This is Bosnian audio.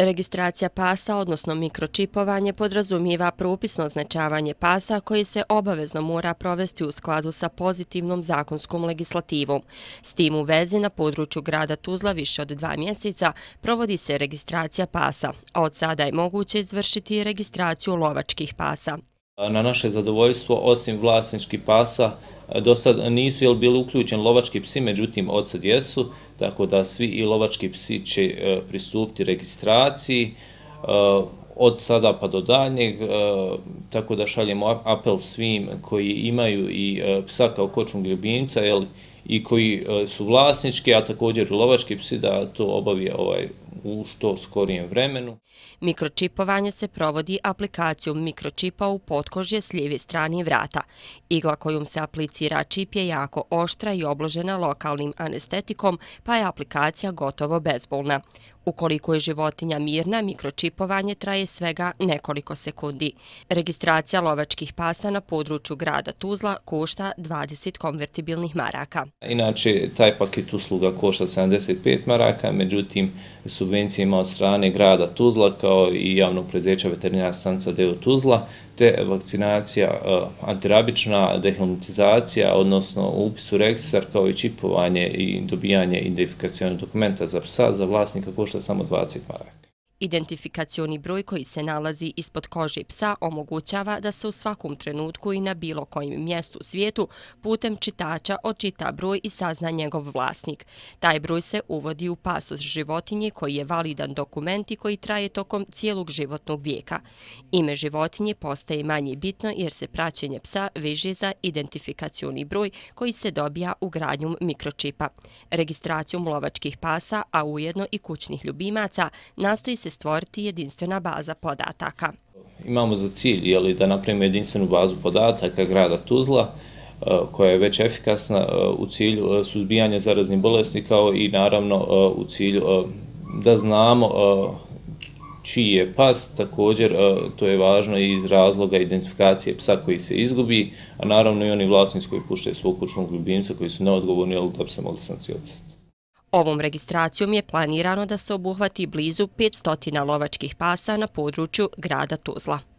Registracija pasa, odnosno mikročipovanje, podrazumijeva propisno označavanje pasa koji se obavezno mora provesti u skladu sa pozitivnom zakonskom legislativom. S tim u vezi na području grada Tuzla više od 2 mjeseca provodi se registracija pasa, a od sada je moguće izvršiti registraciju lovačkih pasa. Na naše zadovoljstvo, osim vlasničkih pasa, do sad nisu bili uključeni lovački psi, međutim od sad jesu, tako da svi i lovački psi će pristupiti registraciji od sada pa do daljnjeg, tako da šaljemo apel svim koji imaju i psa kao kućnog ljubimca i koji su vlasnički, a također i lovački psi, da to obavije u što skorijem vremenu. Mikročipovanje se provodi aplikacijom mikročipa u potkožje s lijeve strane vrata. Igla kojom se aplicira čip je jako oštra i obložena lokalnim anestetikom, pa je aplikacija gotovo bezbolna. Ukoliko je životinja mirna, mikročipovanje traje svega nekoliko sekundi. Registracija lovačkih pasa na području grada Tuzla košta 20 konvertibilnih maraka. Inače, taj paket usluga košta 75 maraka, međutim, subvencije ima od strane grada Tuzla kao i javnog preduzeća Veterinarska stanica D.O. Tuzla, te vakcinacija antirabična, dehelmintizacija, odnosno upis u registar kao i čipovanje i dobijanje identifikacionog dokumenta za psa, za vlasnika košta samo 20 maraka. Identifikacioni broj koji se nalazi ispod kože psa omogućava da se u svakom trenutku i na bilo kojem mjestu u svijetu putem čitača očita broj i sazna njegov vlasnik. Taj broj se uvodi u pasus životinje koji je validan dokument i koji traje tokom cijelog životnog vijeka. Ime životinje postaje manje bitno jer se praćenje psa veže za identifikacioni broj koji se dobija ugradnjom mikročipa. Registracijom lovačkih pasa, a ujedno i kućnih ljubimaca, nastoji se stvoriti jedinstvena baza podataka. Imamo za cilj da napravimo jedinstvenu bazu podataka grada Tuzla, koja je već efikasna u cilju suzbijanja zaraznih bolesti, kao i naravno u cilju da znamo čiji je pas. Također, to je važno i iz razloga identifikacije psa koji se izgubi, a naravno i oni vlasnici koji puštaju svog kućnog ljubimca koji su neodgovorni da bi se mogli sankcionisati. Ovom registracijom je planirano da se obuhvati blizu 500 lovačkih pasa na području grada Tuzla.